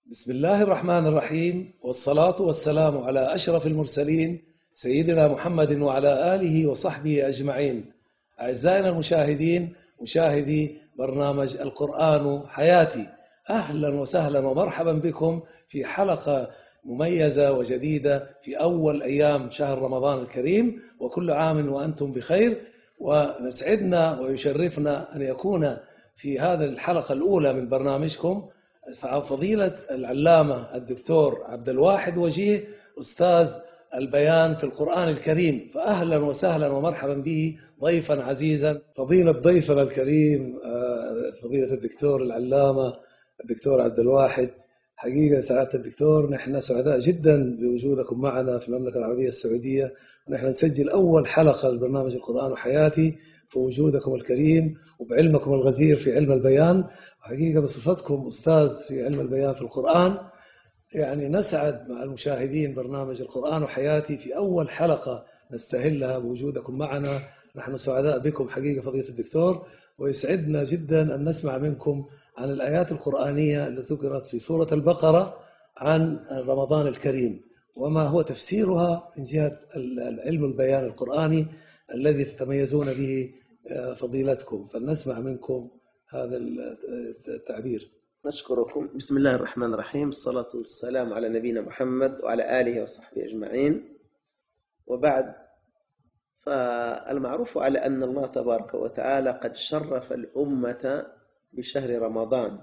بسم الله الرحمن الرحيم، والصلاة والسلام على أشرف المرسلين سيدنا محمد وعلى آله وصحبه أجمعين. أعزائنا المشاهدين، مشاهدي برنامج القرآن حياتي، أهلا وسهلا ومرحبا بكم في حلقة مميزة وجديدة في أول أيام شهر رمضان الكريم، وكل عام وأنتم بخير. ونسعدنا ويشرفنا أن يكون في هذه الحلقة الأولى من برنامجكم فضيلة العلامة الدكتور عبد الواحد وجيه، أستاذ البيان في القرآن الكريم. فأهلا وسهلا ومرحبا به ضيفا عزيزا. فضيلة ضيفنا الكريم فضيلة الدكتور العلامة الدكتور عبد الواحد، حقيقة سعادة الدكتور نحن سعداء جدا بوجودكم معنا في المملكة العربية السعودية، ونحن نسجل أول حلقة لبرنامج القرآن وحياتي في وجودكم الكريم وبعلمكم الغزير في علم البيان. حقيقة بصفتكم أستاذ في علم البيان في القرآن، يعني نسعد مع المشاهدين برنامج القرآن وحياتي في أول حلقة نستهلها بوجودكم معنا. نحن سعداء بكم حقيقة فضيلة الدكتور، ويسعدنا جدا أن نسمع منكم عن الآيات القرآنية التي ذكرت في سورة البقرة عن رمضان الكريم، وما هو تفسيرها من جهة العلم البيان القرآني الذي تتميزون به فضيلتكم. فلنسمع منكم هذا التعبير. نشكركم. بسم الله الرحمن الرحيم، الصلاة والسلام على نبينا محمد وعلى آله وصحبه أجمعين، وبعد. فالمعروف على أن الله تبارك وتعالى قد شرف الأمة بشهر رمضان،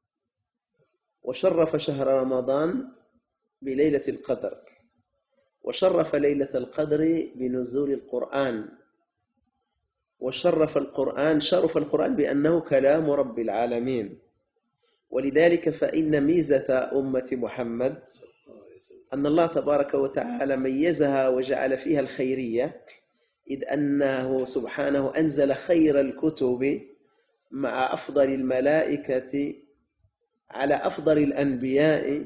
وشرف شهر رمضان بليلة القدر، وشرف ليلة القدر بنزول القرآن، وشرف القرآن بأنه كلام رب العالمين. ولذلك فإن ميزة أمة محمد أن الله تبارك وتعالى ميزها وجعل فيها الخيرية، إذ أنه سبحانه أنزل خير الكتب مع أفضل الملائكة على أفضل الأنبياء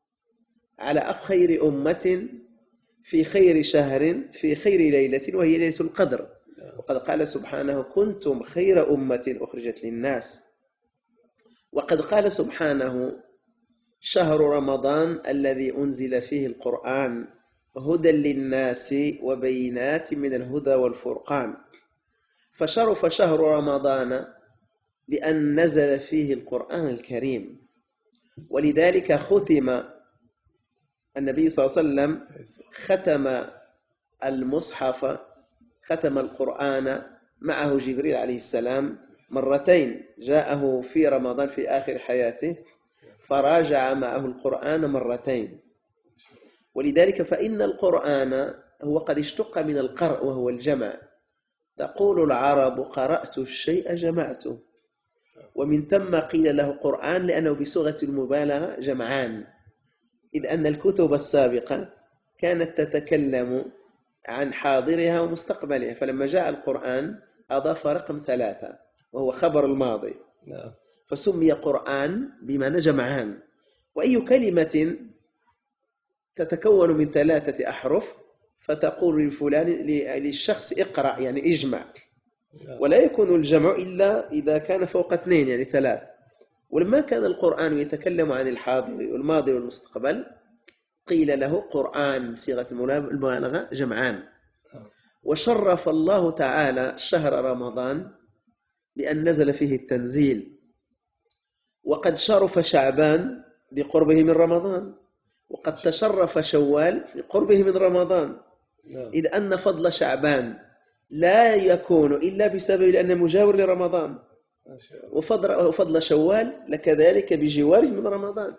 على خير أمة في خير شهر في خير ليلة، وهي ليلة القدر. وقد قال سبحانه: كنتم خير أمة أخرجت للناس. وقد قال سبحانه: شهر رمضان الذي أنزل فيه القرآن هدى للناس وبينات من الهدى والفرقان. فشرف شهر رمضان بأن نزل فيه القرآن الكريم، ولذلك ختم النبي صلى الله عليه وسلم ختم المصحف، ختم القرآن معه جبريل عليه السلام مرتين، جاءه في رمضان في آخر حياته فراجع معه القرآن مرتين. ولذلك فإن القرآن هو قد اشتق من القرء وهو الجمع. تقول العرب: قرأت الشيء جمعته، ومن ثم قيل له قرآن لأنه بصيغة المبالغة جمعان، إذ أن الكتب السابقة كانت تتكلم عن حاضرها ومستقبلها، فلما جاء القرآن أضاف رقم 3 وهو خبر الماضي، فسمي قرآن بمعنى جمعان. وأي كلمة تتكون من 3 أحرف فتقول لفلان للشخص اقرأ يعني اجمع، ولا يكون الجمع إلا إذا كان فوق 2 يعني 3. ولما كان القرآن يتكلم عن الحاضر والماضي والمستقبل قيل له قرآن بصيغة المبالغة جمعان. وشرف الله تعالى شهر رمضان بأن نزل فيه التنزيل، وقد شرف شعبان بقربه من رمضان، وقد تشرف شوال بقربه من رمضان، إذ أن فضل شعبان لا يكون إلا بسبب أنه مجاور لرمضان، وفضل شوال لكذلك بجواره من رمضان.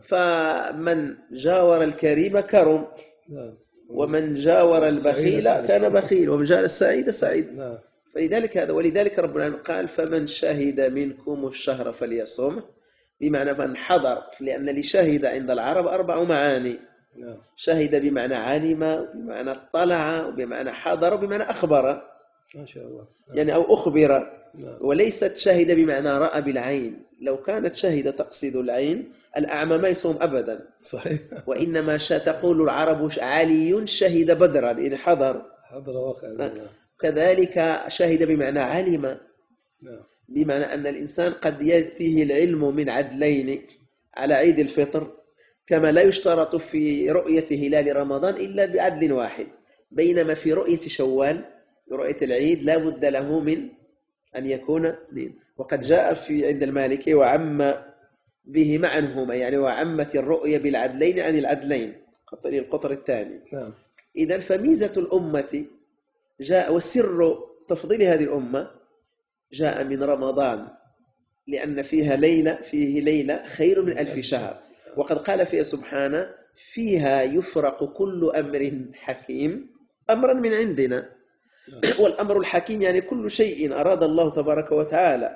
فمن جاور الكريم كرم، ومن جاور البخيل كان بخيل، ومن جاور السعيد سعيد. فلذلك هذا، ولذلك رب العالمين قال: فمن شهد منكم الشهر فليصم، بمعنى من حضر، لأن لشهد عند العرب 4 معاني: شهد بمعنى علم، بمعنى اطلع، وبمعنى حضر، وبمعنى أخبر، ما شاء الله، يعني أو أخبر. وليست شهد بمعنى رأى بالعين، لو كانت شهد تقصد العين الأعمى ما يصوم أبدا، صحيح. وإنما تقول العرب: علي شهد بدرا، يعني حضر واقع. كذلك شهد بمعنى علم، بمعنى أن الإنسان قد يأتيه العلم من عدلين على عيد الفطر كما لا يشترط في رؤية هلال رمضان إلا بعدل واحد، بينما في رؤية شوال رؤية العيد لا بد له من أن يكون اثنين. وقد جاء في عند المالكي وعم به معنهما، يعني وعمت الرؤية بالعدلين عن العدلين القطر الثاني. نعم. إذن فميزة الأمة جاء، وسر تفضيل هذه الأمة جاء من رمضان، لأن فيه ليلة خير من 1000 شهر. وقد قال فيها سبحانه: فيها يفرق كل أمر حكيم أمرا من عندنا. والأمر الحكيم يعني كل شيء أراد الله تبارك وتعالى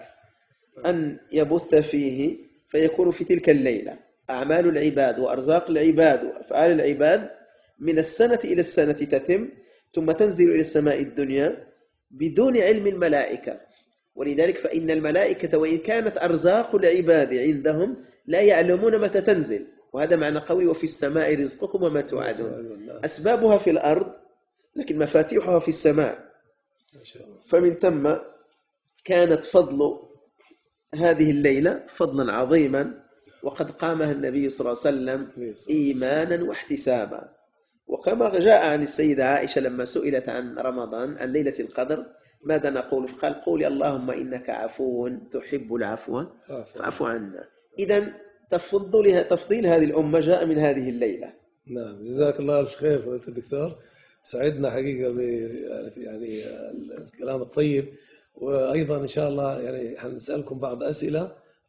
أن يبث فيه فيكون في تلك الليلة. أعمال العباد وأرزاق العباد وأفعال العباد من السنة إلى السنة تتم، ثم تنزل إلى السماء الدنيا بدون علم الملائكة. ولذلك فإن الملائكة وإن كانت أرزاق العباد عندهم لا يعلمون متى تنزل، وهذا معنى قولي: وفي السماء رزقكم وما توعدون. أسبابها في الأرض لكن مفاتيحها في السماء. فمن ثم كانت فضل هذه الليلة فضلا عظيما، وقد قامها النبي صلى الله عليه وسلم إيمانا واحتسابا. وكما جاء عن السيدة عائشة لما سئلت عن رمضان عن ليلة القدر ماذا نقول؟ قال: قولي اللهم إنك عفو تحب العفو فاعف عنا. إذن تفضيل هذه الأمة جاء من هذه الليلة. نعم، جزاك الله ألف خير فضيلة الدكتور، سعدنا حقيقة يعني الكلام الطيب. وأيضا إن شاء الله يعني حنسألكم بعض أسئلة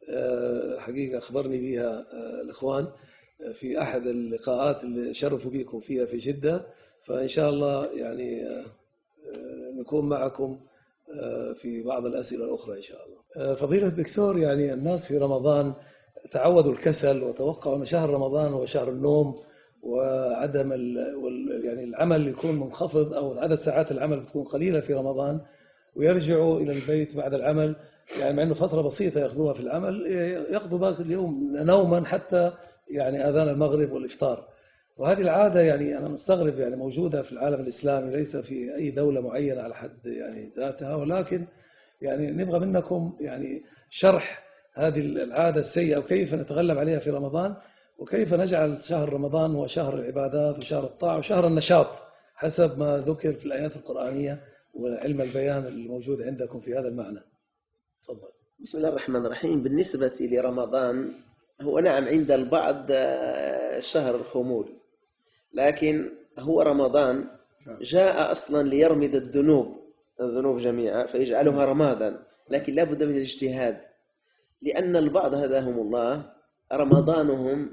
حقيقة أخبرني بها الإخوان في أحد اللقاءات اللي شرفوا بكم فيها في جدة، فإن شاء الله يعني نكون معكم في بعض الأسئلة الأخرى إن شاء الله. فضيلة الدكتور، يعني الناس في رمضان تعودوا الكسل وتوقعوا أن شهر رمضان هو شهر النوم وعدم يعني العمل يكون منخفض، أو عدد ساعات العمل بتكون قليلة في رمضان، ويرجعوا إلى البيت بعد العمل، يعني مع أنه فترة بسيطة يأخذوها في العمل، يقضوا باقي اليوم نوما حتى يعني آذان المغرب والإفطار. وهذه العادة يعني أنا مستغرب يعني موجودة في العالم الإسلامي، ليس في أي دولة معينة على حد يعني ذاتها، ولكن يعني نبغى منكم يعني شرح هذه العادة السيئة وكيف نتغلب عليها في رمضان، وكيف نجعل شهر رمضان هو شهر العبادات وشهر الطاعة وشهر النشاط حسب ما ذكر في الآيات القرآنية وعلم البيان الموجود عندكم في هذا المعنى. تفضل. بسم الله الرحمن الرحيم. بالنسبة لرمضان هو نعم عند البعض شهر الخمول، لكن هو رمضان جاء أصلا ليرمد الذنوب جميعا فيجعلها رمادا، لكن لا بد من الاجتهاد، لأن البعض هداهم الله رمضانهم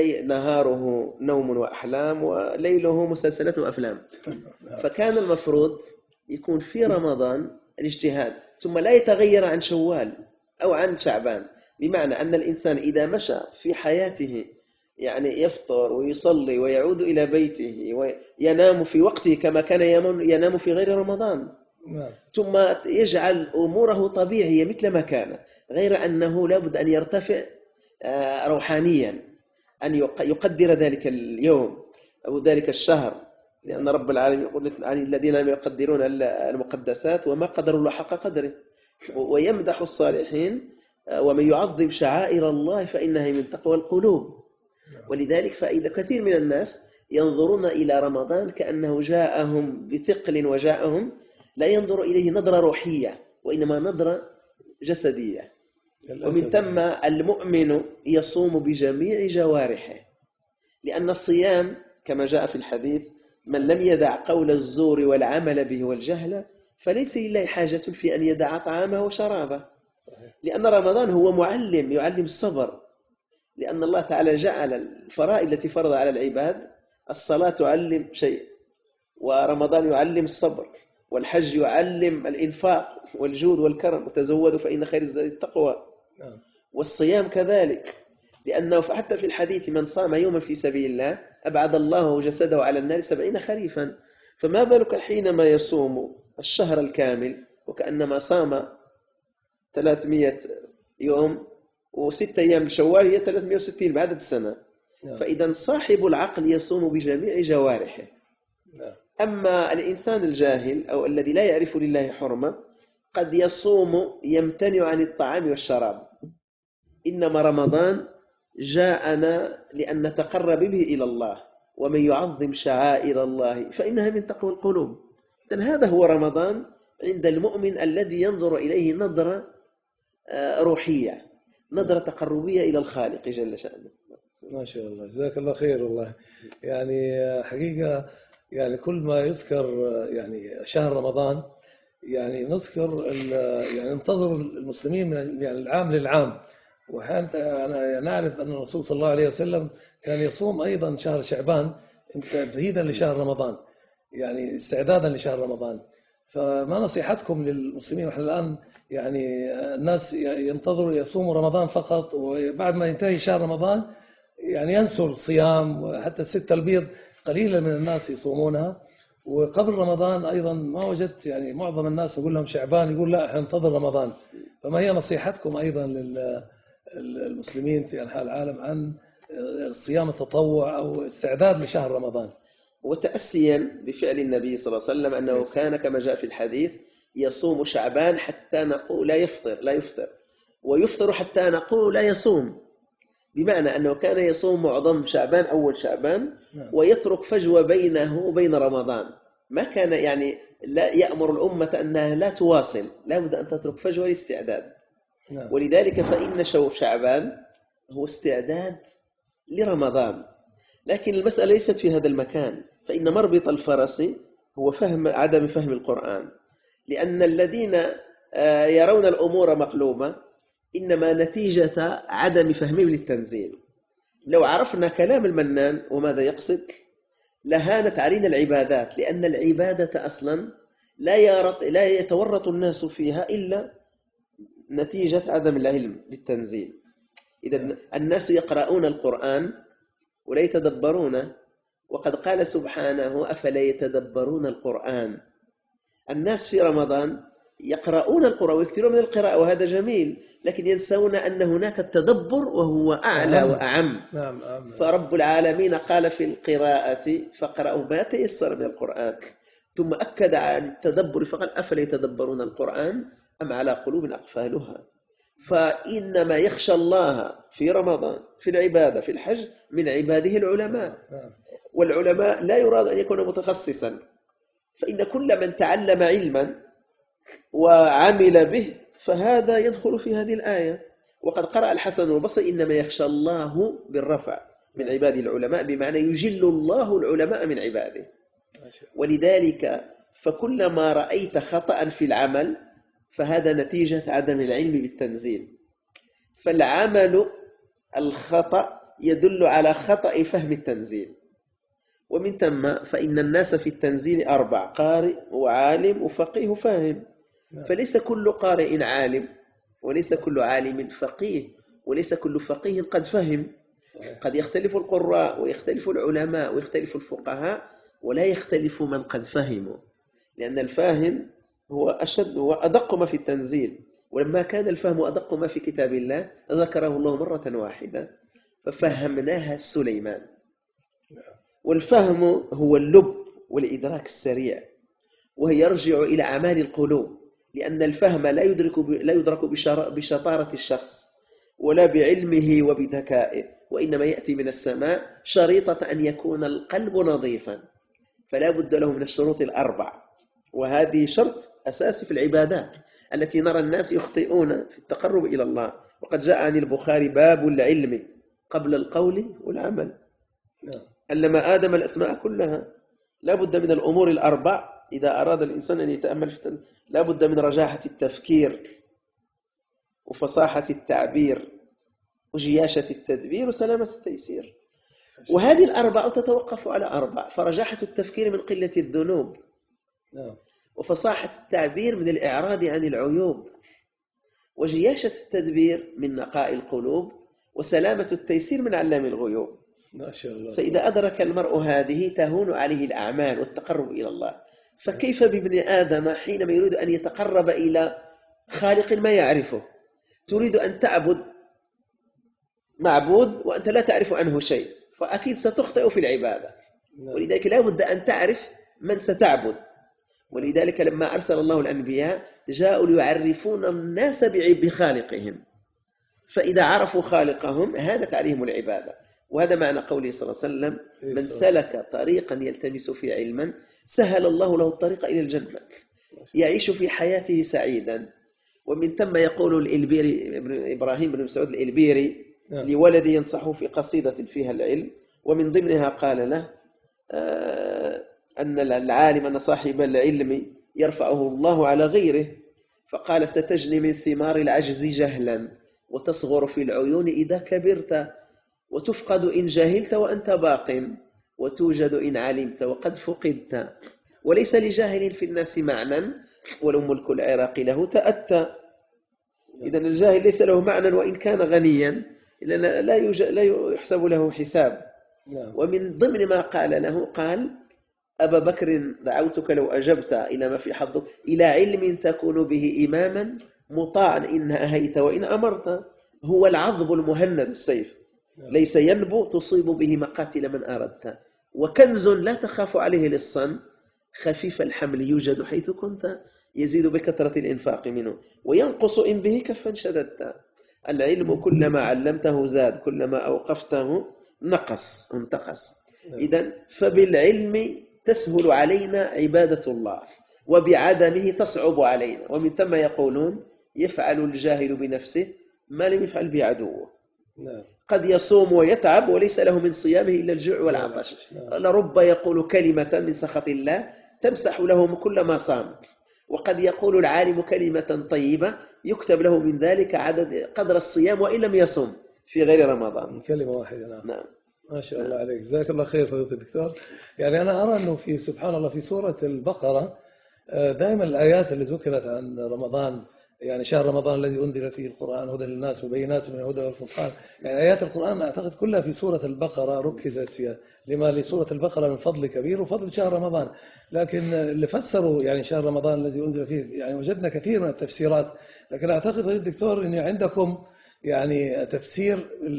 نهاره نوم وأحلام وليله مسلسلات وأفلام. فكان المفروض يكون في رمضان الاجتهاد، ثم لا يتغير عن شوال أو عن شعبان، بمعنى أن الإنسان إذا مشى في حياته يعني يفطر ويصلي ويعود إلى بيته وينام في وقته كما كان ينام في غير رمضان، ثم يجعل أموره طبيعية مثل ما كان، غير أنه لابد أن يرتفع روحانيا، أن يقدر ذلك اليوم أو ذلك الشهر، لأن رب العالمين يقول عن الذين لم يقدرون المقدسات وما قدروا الله حق قدره، ويمدح الصالحين ومن يعظم شعائر الله فإنها من تقوى القلوب. ولذلك فإذا كثير من الناس ينظرون إلى رمضان كأنه جاءهم بثقل وجاءهم، لا ينظر إليه نظرة روحية وإنما نظرة جسدية. ومن ثم المؤمن يصوم بجميع جوارحه، لأن الصيام كما جاء في الحديث: من لم يدع قول الزور والعمل به والجهل فليس لله حاجة في أن يدع طعامه وشرابه. لأن رمضان هو معلم، يعلم الصبر، لأن الله تعالى جعل الفرائض التي فرض على العباد، الصلاة تعلم شيء، ورمضان يعلم الصبر، والحج يعلم الإنفاق والجود والكرم، وتزودوا فإن خير الزاد التقوى، والصيام كذلك، لأنه حتى في الحديث: من صام يوما في سبيل الله أبعد الله جسده على النار 70 خريفا. فما بالك حينما يصوم الشهر الكامل وكأنما صام 300 يوم و6 أيام شوال هي 360 بعدد السنة. فإذا صاحب العقل يصوم بجميع جوارحه. أما الإنسان الجاهل أو الذي لا يعرف لله حرمة قد يصوم يمتنع عن الطعام والشراب، إنما رمضان جاءنا لأن نتقرب به إلى الله، ومن يعظم شعائر الله فإنها من تقوى القلوب. إذن هذا هو رمضان عند المؤمن الذي ينظر إليه نظرة روحية، نظرة تقربية إلى الخالق جل شأنه. ما شاء الله، جزاك الله خير. والله يعني حقيقة يعني كل ما يذكر يعني شهر رمضان يعني نذكر يعني ننتظر المسلمين من يعني العام للعام. وأنا نعرف أن الرسول صلى الله عليه وسلم كان يصوم أيضا شهر شعبان تمهيدا لشهر رمضان، يعني استعدادا لشهر رمضان. فما نصيحتكم للمسلمين؟ ونحن الآن يعني الناس ينتظروا يصوموا رمضان فقط، وبعد ما ينتهي شهر رمضان يعني ينسوا الصيام، وحتى الستة البيض قليلا من الناس يصومونها. وقبل رمضان أيضا ما وجدت يعني معظم الناس نقول لهم شعبان يقول لا احنا ننتظر رمضان. فما هي نصيحتكم أيضا للمسلمين في أنحاء العالم عن الصيام التطوع أو استعداد لشهر رمضان؟ وتأسيا بفعل النبي صلى الله عليه وسلم أنه كان كما جاء في الحديث يصوم شعبان حتى نقول لا يفطر، ويفطر حتى نقول لا يصوم، بمعنى أنه كان يصوم معظم شعبان أول شعبان ويترك فجوة بينه وبين رمضان. ما كان يعني لا يأمر الأمة أنها لا تواصل، لا بد أن تترك فجوة لاستعداد. ولذلك فإن شعبان هو استعداد لرمضان. لكن المسألة ليست في هذا المكان، فإن مربط الفرس هو عدم فهم القرآن، لأن الذين يرون الأمور مقلوبة إنما نتيجة عدم فهمهم للتنزيل. لو عرفنا كلام المنان وماذا يقصد لهانت علينا العبادات، لأن العبادة أصلا لا يتورط الناس فيها إلا نتيجة عدم العلم للتنزيل. إذا الناس يقرؤون القرآن ولا يتدبرون، وقد قال سبحانه أفلا يتدبرون القرآن. الناس في رمضان يقرؤون القرآن ويكثرون من القراءة وهذا جميل، لكن ينسون أن هناك التدبر وهو أعلى وأعم. فرب العالمين قال في القراءة فقرأوا ما تيسر من القرآن، ثم أكد على التدبر فقال أفلا يتدبرون القرآن أم على قلوب أقفالها. فإنما يخشى الله في رمضان في العبادة في الحج من عباده العلماء، والعلماء لا يراد أن يكون متخصصا، فإن كل من تعلم علما وعمل به فهذا يدخل في هذه الآية. وقد قرأ الحسن البصري إنما يخشى الله بالرفع من عباده العلماء، بمعنى يجل الله العلماء من عباده. ولذلك فكلما رأيت خطأ في العمل فهذا نتيجة عدم العلم بالتنزيل. فالعمل الخطأ يدل على خطأ فهم التنزيل، ومن ثم فإن الناس في التنزيل 4، قارئ وعالم وفقيه وفاهم. فليس كل قارئ عالم، وليس كل عالم فقيه، وليس كل فقيه قد فهم. قد يختلف القراء ويختلف العلماء ويختلف الفقهاء، ولا يختلف من قد فهموا، لأن الفاهم هو أشد وأدق ما في التنزيل. ولما كان الفهم أدق ما في كتاب الله ذكره الله مرة واحدة ففهمناها سليمان. والفهم هو اللب والإدراك السريع، وهي يرجع إلى أعمال القلوب، لأن الفهم لا يدرك بشطارة الشخص ولا بعلمه وبذكائه، وإنما يأتي من السماء شريطة أن يكون القلب نظيفا. فلا بد له من الشروط 4، وهذه شرط أساسي في العبادات التي نرى الناس يخطئون في التقرب إلى الله. وقد جاء عن البخاري باب العلم قبل القول والعمل. علم آدم الأسماء كلها. لا بد من الأمور 4 إذا أراد الإنسان أن يتأمل في لا بد من رجاحة التفكير وفصاحة التعبير وجياشة التدبير وسلامة التيسير. وهذه 4 تتوقف على 4، فرجاحة التفكير من قلة الذنوب، وفصاحة التعبير من الإعراض عن العيوب، وجياشة التدبير من نقاء القلوب، وسلامة التيسير من علام الغيوب. ما شاء الله. فإذا أدرك المرء هذه تهون عليه الأعمال والتقرب إلى الله. فكيف بابن آدم حينما يريد أن يتقرب إلى خالق ما يعرفه؟ تريد أن تعبد معبود وأنت لا تعرف عنه شيء، فأكيد ستخطئ في العبادة. ولذلك لا بد أن تعرف من ستعبد. ولذلك لما أرسل الله الأنبياء جاءوا ليعرفون الناس بخالقهم. فإذا عرفوا خالقهم هانت عليهم العبادة. وهذا معنى قوله صلى الله عليه وسلم: من سلك طريقا يلتمس فيه علما سهل الله له الطريق إلى الجنة، يعيش في حياته سعيدا. ومن ثم يقول الإلبيري إبراهيم بن مسعود الإلبيري لولدي ينصحه في قصيدة فيها العلم، ومن ضمنها قال له أن العالم أن صاحب العلم يرفعه الله على غيره، فقال: ستجني من ثمار العجز جهلا، وتصغر في العيون إذا كبرت، وتفقد إن جهلت وأنت باق، وتوجد إن علمت وقد فقدت، وليس لجاهل في الناس معنى، ولو ملك العراق له تأتى. إذن الجاهل ليس له معنى وإن كان غنيا، لأن لا يحسب له حساب. ومن ضمن ما قال له قال: أبا بكر دعوتك لو أجبت إلى ما في حظك إلى علم تكون به إماما مطاعا إن أهيت وإن أمرت، هو العضب المهند السيف، ليس ينبو تصيب به مقاتل من أردت، وكنز لا تخاف عليه للصن، خفيف الحمل يوجد حيث كنت، يزيد بكثرة الإنفاق منه وينقص إن به كفا شددت. العلم كلما علمته زاد، كلما أوقفته نقص انتقص. إذن فبالعلم تسهل علينا عبادة الله، وبعدمه تصعب علينا. ومن ثم يقولون: يفعل الجاهل بنفسه ما لم يفعل بعدوه. قد يصوم ويتعب وليس له من صيامه إلا الجوع والعطش، لرب يقول كلمة من سخط الله تمسح له كل ما صام، وقد يقول العالم كلمة طيبة يكتب له من ذلك قدر الصيام وإن لم يصم في غير رمضان. كلمة واحدة. نعم. ما شاء الله عليك، جزاك الله خير فضيلة الدكتور. يعني أنا أرى أنه في سبحان الله في سورة البقرة دائما الآيات اللي ذكرت عن رمضان، يعني شهر رمضان الذي أنزل فيه القرآن هدى للناس وبينات من الهدى والفرقان، يعني آيات القرآن أعتقد كلها في سورة البقرة ركزت فيها، لما لسورة البقرة من فضل كبير وفضل شهر رمضان. لكن اللي فسروا يعني شهر رمضان الذي أنزل فيه، يعني وجدنا كثير من التفسيرات، لكن أعتقد فضيلة الدكتور أن عندكم يعني تفسير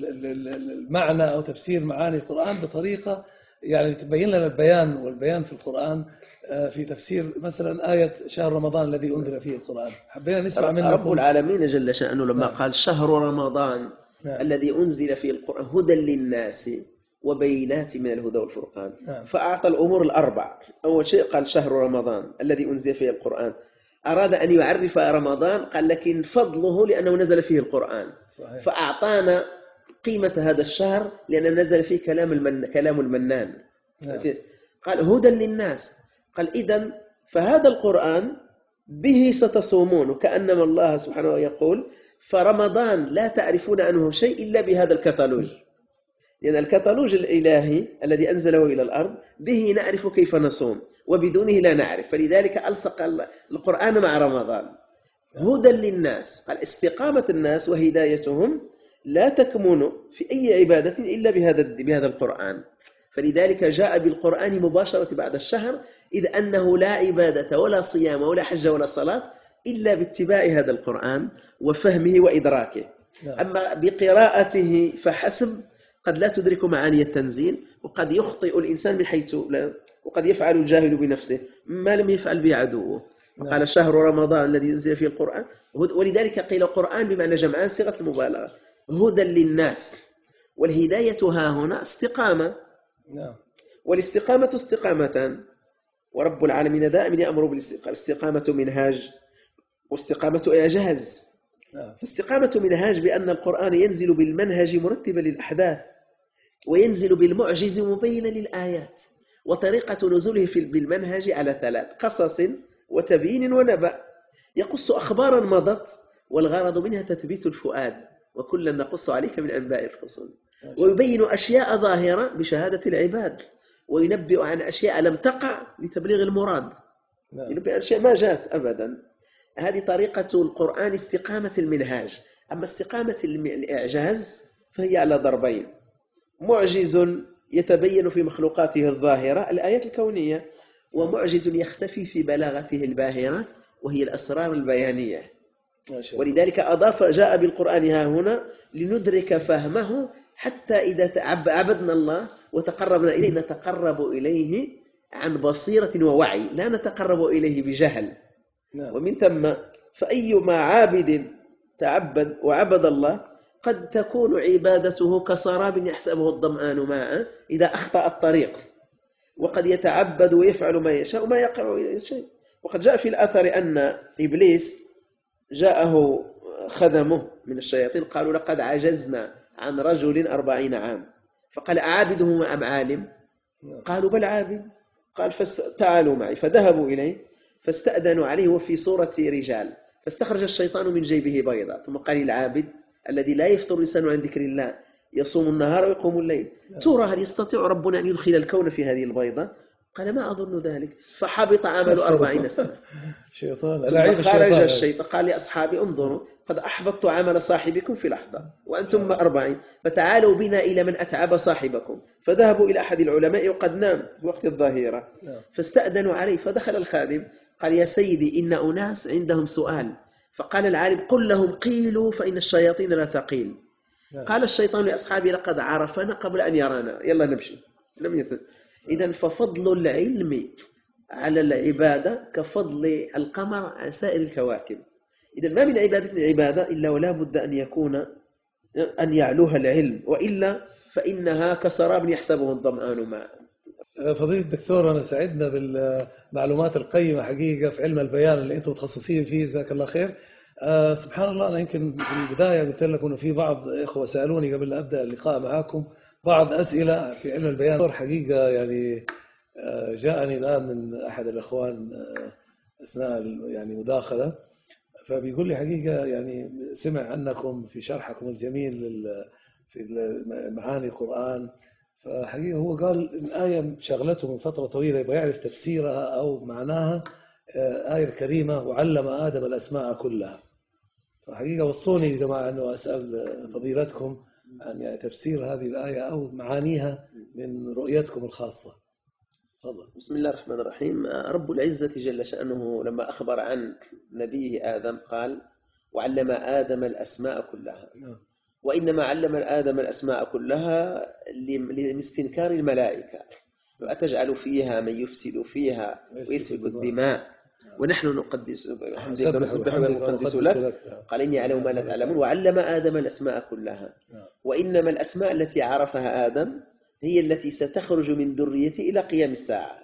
المعنى أو تفسير معاني القرآن بطريقة يعني تبين لنا البيان، والبيان في القرآن في تفسير مثلا آية شهر رمضان الذي أنزل فيه القرآن. حبينا نسمع منكم. رب العالمين جل شأنه لما قال: شهر رمضان الذي أنزل فيه القرآن هدى للناس وبينات من الهدى والفرقان، فأعطى الأمور الأربع. أول شيء قال شهر رمضان الذي أنزل فيه القرآن، أراد أن يعرف رمضان، قال لكن فضله لأنه نزل فيه القرآن. صحيح. فأعطانا قيمة هذا الشهر لأنه نزل فيه كلام المنان. قال هدى للناس، قال إذن فهذا القرآن به ستصومون، وكأنما الله سبحانه يقول: فرمضان لا تعرفون عنه شيء إلا بهذا الكتالوج، لأن الكتالوج الإلهي الذي أنزله إلى الأرض به نعرف كيف نصوم، وبدونه لا نعرف، فلذلك ألصق القرآن مع رمضان. هدى للناس، قال استقامة الناس وهدايتهم لا تكمن في أي عبادة إلا بهذا القرآن، فلذلك جاء بالقرآن مباشرة بعد الشهر، إذ أنه لا عبادة ولا صيام ولا حج ولا صلاة إلا باتباع هذا القرآن وفهمه وإدراكه. أما بقراءته فحسب قد لا تدرك معاني التنزيل، وقد يخطئ الإنسان من حيث وقد يفعل الجاهل بنفسه ما لم يفعل به عدوه. قال شهر رمضان الذي أنزل فيه القرآن، ولذلك قيل القرآن بمعنى جمعان صيغة المبالغة، هدى للناس. والهداية ها هنا استقامة، والاستقامة استقامتان، ورب العالمين دائما يأمر بالاستقامة، استقامة منهاج واستقامة إعجاز. فاستقامة منهاج بأن القرآن ينزل بالمنهج مرتبا للأحداث، وينزل بالمعجز مبينا للآيات، وطريقة نزوله بالمنهج على 3: قصص وتبيين ونبأ. يقص أخبارا مضت والغرض منها تثبيت الفؤاد، وكلا نقص عليك من أنباء الرسل. ويبين أشياء ظاهرة بشهادة العباد، وينبئ عن أشياء لم تقع لتبليغ المراد. ينبئ عن أشياء ما جاءت أبدا. هذه طريقة القرآن استقامة المنهاج. أما استقامة الإعجاز فهي على ضربين: معجز يتبين في مخلوقاته الظاهرة الآيات الكونية، ومعجز يختفي في بلاغته الباهرة وهي الأسرار البيانية. ولذلك جاء بالقرآن ها هنا لندرك فهمه، حتى إذا عبدنا الله وتقربنا إليه نتقرب إليه عن بصيرة ووعي، لا نتقرب إليه بجهل. ومن ثم فأيما عابد تعبد وعبد الله قد تكون عبادته كسراب يحسبه الظمآن ماء إذا أخطأ الطريق، وقد يتعبد ويفعل ما يشاء وما يقع إليه شيء. وقد جاء في الأثر أن إبليس جاءه خدمه من الشياطين قالوا لقد عجزنا عن رجل 40 عام، فقال أعابده أم عالم؟ قالوا بل عابد. قال تعالوا معي، فذهبوا إليه فاستأذنوا عليه وفي صورة رجال، فاستخرج الشيطان من جيبه بيضة ثم قال العابد الذي لا يفطر لسانه عن ذكر الله يصوم النهار ويقوم الليل، ترى هل يستطيع ربنا أن يدخل الكون في هذه البيضة؟ قال ما أظن ذلك، فحبط عمل 40 سنة. شيطان ثم خرج الشيطان قال لأصحابي انظروا قد أحبطت عمل صاحبكم في لحظة وأنتم 40، فتعالوا بنا إلى من أتعب صاحبكم. فذهبوا إلى أحد العلماء وقد نام في وقت الظهيرة، فاستأذنوا عليه، فدخل الخادم قال يا سيدي إن أناس عندهم سؤال. فقال العالم قل لهم قيلوا فإن الشياطين لا تقيل. قال الشيطان لأصحابه لقد عرفنا قبل أن يرانا، يلا نمشي. إذن ففضل العلم على العبادة كفضل القمر على سائر الكواكب. إذن ما من عبادة إلا ولا بد أن يكون أن يعلوها العلم، وإلا فإنها كسراب يحسبه الظمآن ماء. فضيلة الدكتور، أنا سعدنا بالمعلومات القيمة حقيقة في علم البيان اللي أنتم متخصصين فيه، جزاك الله خير. سبحان الله، أنا يمكن في البداية قلت لكم إنه في بعض إخوة سألوني قبل لا أبدأ اللقاء معاكم بعض أسئلة في علم البيان. حقيقة يعني جاءني الآن من أحد الإخوان أثناء يعني مداخلة، فبيقول لي حقيقة يعني سمع عنكم في شرحكم الجميل في معاني القرآن، فحقيقة هو قال الآية شغلته من فترة طويلة يبغى يعرف تفسيرها أو معناها، آية الكريمة وعلم آدم الأسماء كلها. فحقيقة وصوني يا جماعة أنه أسأل فضيلتكم عن يعني تفسير هذه الآية أو معانيها من رؤيتكم الخاصة. تفضل. بسم الله الرحمن الرحيم. رب العزة جل شأنه لما أخبر عن نبيه آدم قال وعلم آدم الأسماء كلها، وإنما علم آدم الأسماء كلها لاستنكار الملائكة، وأتجعل فيها من يفسد فيها ويسفك الدماء ونحن نقدس ونسبح ونقدس لك، قال إني أعلم ما لا تعلمون. وعلم آدم الأسماء كلها، وإنما الأسماء التي عرفها آدم هي التي ستخرج من ذريته إلى قيام الساعة.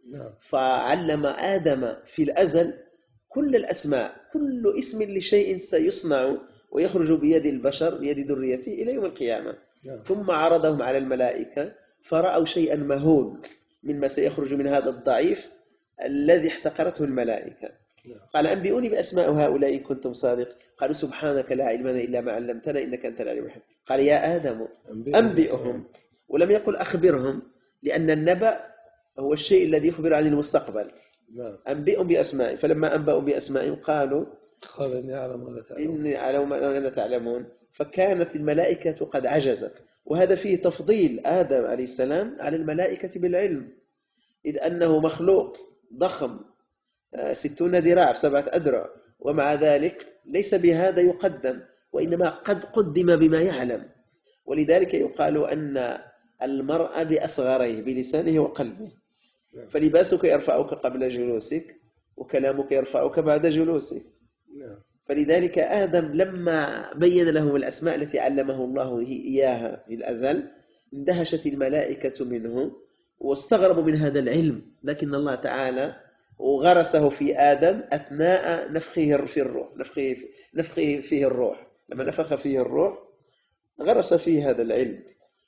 فعلم آدم في الأزل كل الأسماء، كل اسم لشيء سيصنع ويخرج بيد البشر بيد ذريته إلى يوم القيامة. ثم عرضهم على الملائكة فرأوا شيئا مهول مما سيخرج من هذا الضعيف الذي احتقرته الملائكة. قال أنبئوني بأسماء هؤلاء إن كنتم صادق، قالوا سبحانك لا علم لنا إلا ما علمتنا إنك أنت العليم الحكيم. قال يا آدم أنبئهم، ولم يقل أخبرهم، لأن النبأ هو الشيء الذي يخبر عن المستقبل. أنبئهم بأسماء، فلما أنبأوا بأسماء قالوا قال إني أعلم ما لا تعلمون، إني أعلم ما لا تعلمون. فكانت الملائكة قد عجزت، وهذا فيه تفضيل آدم عليه السلام على الملائكة بالعلم، إذ أنه مخلوق ضخم 60 ذراع ب7 أذرع، ومع ذلك ليس بهذا يقدم، وإنما قد قدم بما يعلم. ولذلك يقال أن المرء بأصغريه بلسانه وقلبه، فلباسك يرفعك قبل جلوسك وكلامك يرفعك بعد جلوسك. فلذلك آدم لما بين لهم الأسماء التي علمه الله إياها في الأزل اندهشت الملائكة منه واستغربوا من هذا العلم، لكن الله تعالى وغرسه في آدم أثناء نفخه في الروح، نفخه فيه الروح، لما نفخ فيه الروح غرس فيه هذا العلم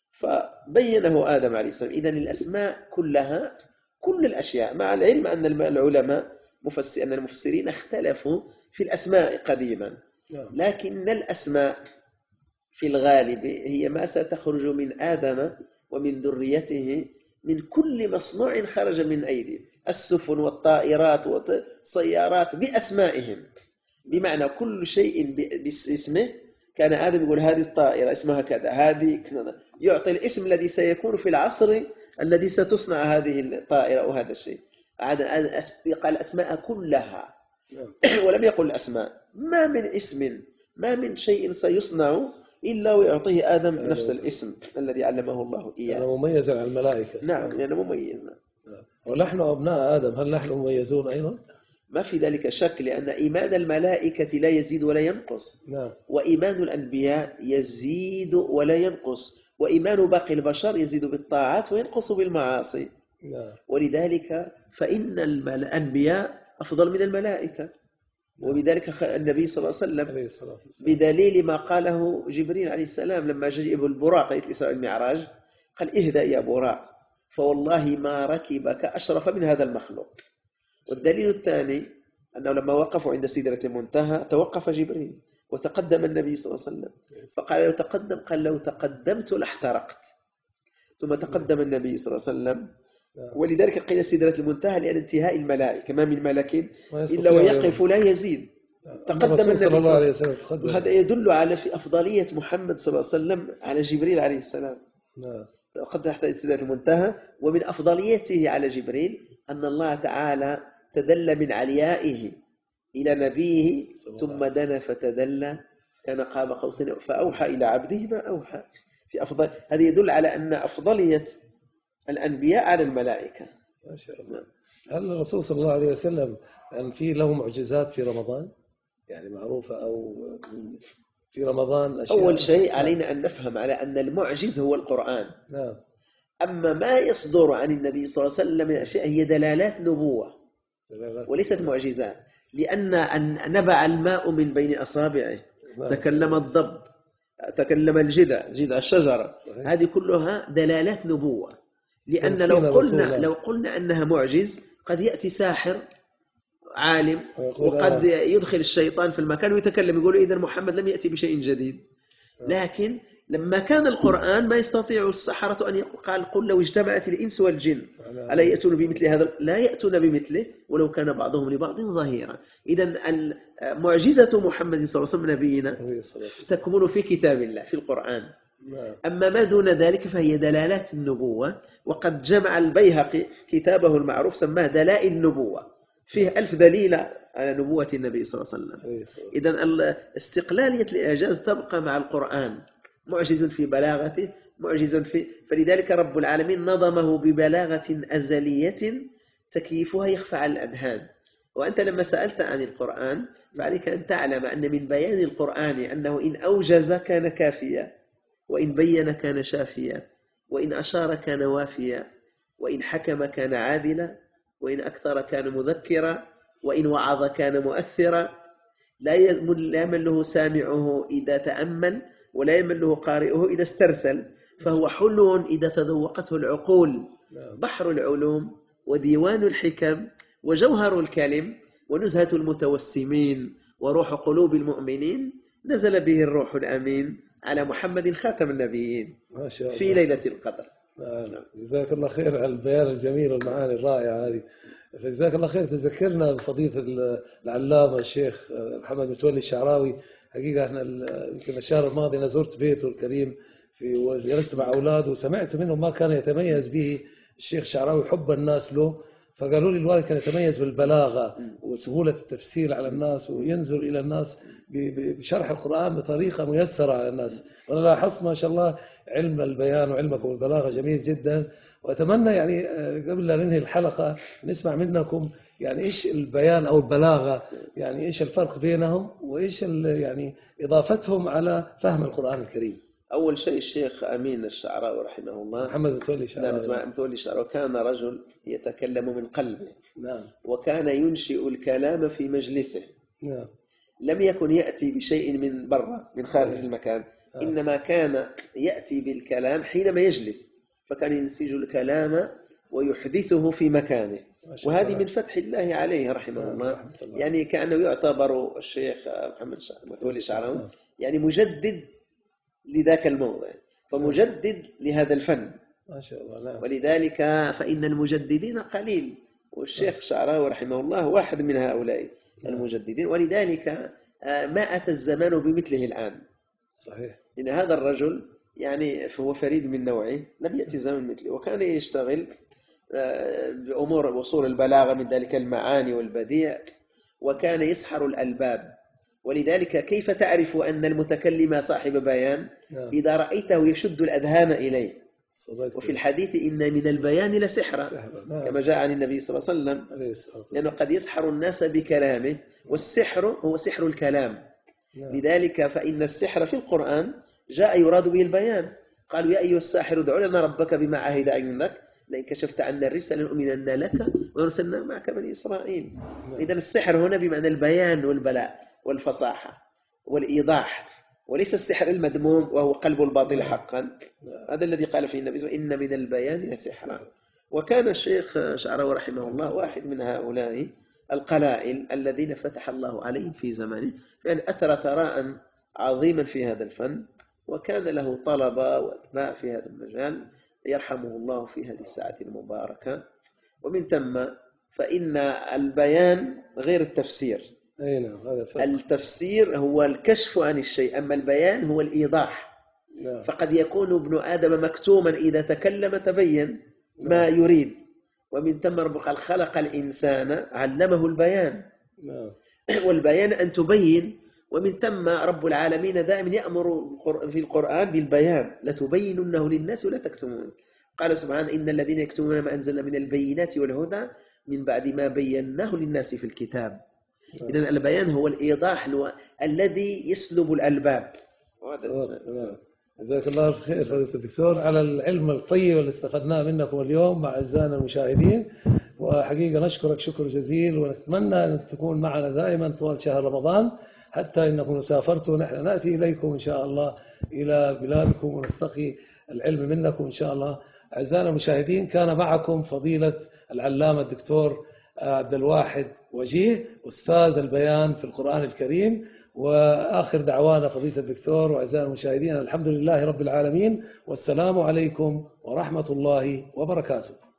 فبينه آدم عليه السلام. إذن الأسماء كلها، كل الأشياء، مع العلم أن العلماء أن المفسرين اختلفوا في الأسماء قديما، لكن الأسماء في الغالب هي ما ستخرج من آدم ومن ذريته من كل مصنوع خرج من أيدي، السفن والطائرات والسيارات بأسمائهم، بمعنى كل شيء باسمه. كان آدم يقول هذه الطائرة اسمها كذا، هذه يعطي الاسم الذي سيكون في العصر الذي ستصنع هذه الطائرة أو هذا الشيء. قال الأسماء كلها ولم يقل الأسماء. ما من اسم، ما من شيء سيصنع إلا ويعطيه آدم نفس الاسم الذي علمه الله إياه. أنا مميز عن الملائكة. نعم، يعني مميز. ونحن أبناء آدم هل نحن مميزون أيضا؟ ما في ذلك شك، لأن إيمان الملائكة لا يزيد ولا ينقص، نعم وإيمان الأنبياء يزيد ولا ينقص، وإيمان باقي البشر يزيد بالطاعات وينقص بالمعاصي. نعم ولذلك فإن الأنبياء أفضل من الملائكة، وبذلك النبي صلى الله عليه وسلم عليه الصلاة والسلام بدليل ما قاله جبريل عليه السلام لما جاء البراق ليلة الإسراء والمعراج، قال اهدأ يا براق فوالله ما ركبك أشرف من هذا المخلوق. والدليل الثاني أنه لما وقفوا عند سدرة المنتهى توقف جبريل وتقدم النبي صلى الله عليه وسلم، فقال لو تقدم، قال لو تقدمت لاحترقت، ثم تقدم النبي صلى الله عليه وسلم. ولذلك قيل سدرة المنتهى لأن انتهاء الملائكة، ما من ملك إلا ويقف لا يزيد. تقدم النبي صلى الله عليه وسلم، وهذا يدل على في أفضلية محمد صلى الله عليه وسلم على جبريل عليه السلام. قد تحت سدرة المنتهى. ومن أفضليته على جبريل أن الله تعالى تدلى من عليائه إلى نبيه ثم دنا فتدلى كان قاب قوسين فأوحى إلى عبده ما أوحى. في أفضل، هذا يدل على أن أفضلية الأنبياء على الملائكة. ما شاء الله. هل الرسول صلى الله عليه وسلم أن في له معجزات في رمضان يعني معروفة أو في رمضان أشياء؟ أول شيء علينا أن نفهم على أن المعجز هو القرآن. نعم. أما ما يصدر عن النبي صلى الله عليه وسلم من أشياء هي دلالات نبوة وليست معجزات، لأن أن نبع الماء من بين أصابعه، تكلم الضب، تكلم جذع الشجرة، هذه كلها دلالات نبوة. لأن لو قلنا أنها معجز قد يأتي ساحر عالم وقد يدخل الشيطان في المكان ويتكلم يقول إذا محمد لم يأتي بشيء جديد. لكن لما كان القرآن ما يستطيع السحرة أن قال قل لو اجتمعت الإنس والجن ألا يأتون بمثل هذا، لا يأتون بمثله ولو كان بعضهم لبعض ظهيرا. إذن معجزة محمد صلى الله عليه وسلم نبينا تكمن في كتاب الله في القرآن. أما ما دون ذلك فهي دلالات النبوة. وقد جمع البيهقي كتابه المعروف سماه دلائل النبوة، فيه 1000 دليل على نبوة النبي صلى الله عليه وسلم. إذن استقلالية الإعجاز تبقى مع القرآن، معجز في بلاغته، معجز في، فلذلك رب العالمين نظمه ببلاغة أزلية تكييفها يخفى على الأذهان. وأنت لما سألت عن القرآن فعليك أن تعلم أن من بيان القرآن أنه إن أوجز كان كافيا، وإن بين كان شافيا، وإن أشار كان وافيا، وإن حكم كان عادلا، وإن أكثر كان مذكرا، وإن وعظ كان مؤثرا. لا يمل له سامعه إذا تأمل، ولا يمل له قارئه إذا استرسل، فهو حلو إذا تذوقته العقول، بحر العلوم وديوان الحكم وجوهر الكلم ونزهة المتوسمين وروح قلوب المؤمنين. نزل به الروح الأمين على محمد خاتم النبيين ما شاء الله في ليلة القدر. جزاك الله خير على البيان الجميل والمعاني الرائعة هذه. فجزاك الله خير. تذكرنا بفضيلة العلامة الشيخ محمد متولي الشعراوي. حقيقة احنا يمكن الشهر الماضي أنا زرت بيته الكريم وجلست مع أولاده وسمعت منهم ما كان يتميز به الشيخ الشعراوي حب الناس له. فقالوا لي الوالد كان يتميز بالبلاغة وسهولة التفسير على الناس، وينزل إلى الناس بشرح القرآن بطريقة ميسرة على الناس. وأنا لاحظت ما شاء الله علم البيان وعلمكم البلاغة جميل جدا. وأتمنى يعني قبل لا ننهي الحلقة نسمع منكم يعني إيش البيان أو البلاغة، يعني إيش الفرق بينهم وإيش يعني إضافتهم على فهم القرآن الكريم. أول شيء الشيخ أمين الشعراوي رحمه الله، محمد متولي الشعراوي. نعم متولي الشعراوي كان رجل يتكلم من قلبه. نعم. وكان ينشئ الكلام في مجلسه. نعم. لم يكن يأتي بشيء من برا من خارج المكان، إنما كان يأتي بالكلام حينما يجلس، فكان ينسج الكلام ويحدثه في مكانه. وهذه من فتح الله عليه رحمه الله. يعني كأنه يعتبر الشيخ محمد متولي الشعراوي يعني مجدد لذاك الموضع، فمجدد لهذا الفن ما شاء الله. نعم. ولذلك فإن المجددين قليل، والشيخ الشعراوي رحمه الله واحد من هؤلاء المجددين. ولذلك ما أتى الزمان بمثله الآن. صحيح. لأن هذا الرجل يعني هو فريد من نوعه، لم يأتي زمن مثله، وكان يشتغل بأمور وصول البلاغة من ذلك المعاني والبديع، وكان يسحر الألباب. ولذلك كيف تعرف أن المتكلم صاحب بيان؟ إذا رأيته يشد الأذهان إليه، صدقت. وفي الحديث إن من البيان لسحرا، سحرا. نعم. كما جاء عن النبي صلى الله عليه وسلم، عليه الصلاة لأنه والسلام. قد يسحر الناس بكلامه، والسحر هو سحر الكلام. نعم. لذلك فإن السحر في القرآن جاء يراد به البيان. قالوا يا أيها الساحر ادع لنا ربك بما عهد عندك لئن كشفت عنا الرجس لنؤمنن لك ونرسلنا معك بني إسرائيل. إذن السحر هنا بمعنى البيان والبلاء والفصاحة والإيضاح، وليس السحر المذموم وهو قلب الباطل حقا. هذا الذي قال فيه النبي صلى الله عليه وسلم إن من البيان لسحرا. وكان الشيخ شعراوي رحمه الله واحد من هؤلاء القلائل الذين فتح الله عليهم في زمانه، يعني أثر ثراء عظيما في هذا الفن، وكان له طلبة وأتباع في هذا المجال، يرحمه الله في هذه الساعة المباركة. ومن ثم فإن البيان غير التفسير. أي نعم، هذا الفرق. التفسير هو الكشف عن الشيء، أما البيان هو الإيضاح. نعم. فقد يكون ابن آدم مكتوما إذا تكلم تبين ما يريد. ومن ثم ربك قال خلق الإنسان علمه البيان. نعم. والبيان أن تبين. ومن ثم رب العالمين دائما يأمر في القرآن بالبيان، لتبيننه للناس ولا تكتمون. قال سبحانه إن الذين يكتمون ما أنزلنا من البينات والهدى من بعد ما بيناه للناس في الكتاب. إذن البيان هو الإيضاح الذي يسلب الألباب. نعم. جزاك الله الخير فضيلة الدكتور على العلم الطيب اللي استفدناه منكم اليوم مع أعزائنا المشاهدين، وحقيقة نشكرك شكر جزيل، ونتمنى أن تكون معنا دائما طوال شهر رمضان، حتى إنكم سافرتوا ونحن نأتي إليكم إن شاء الله إلى بلادكم ونستقي العلم منكم إن شاء الله. أعزائنا المشاهدين، كان معكم فضيلة العلامة الدكتور عبد الواحد وجيه، أستاذ البيان في القرآن الكريم. وآخر دعوانا فضيلة الدكتور وأعزائنا المشاهدين الحمد لله رب العالمين، والسلام عليكم ورحمة الله وبركاته.